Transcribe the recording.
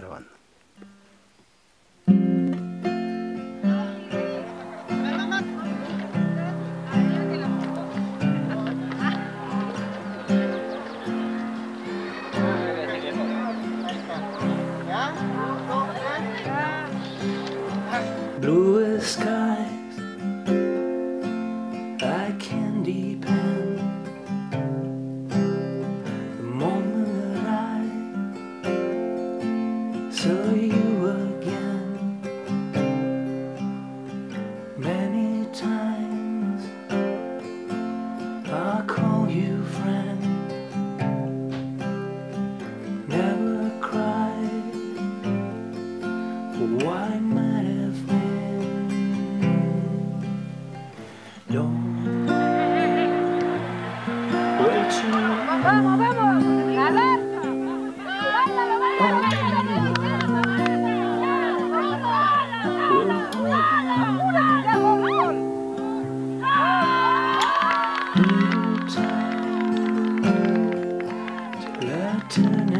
grabando. Blue skies, I can depend. The moment that I saw you again, many times I call you friend. Never cried, why might have been. Don't wait too long. Vamos, vamos, Alberto. Little time till I turn